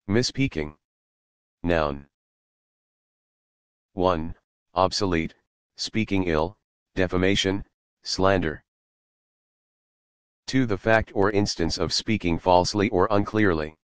Misspeaking. Noun. 1. Obsolete, speaking ill, defamation, slander. 2. The fact or instance of speaking falsely or unclearly.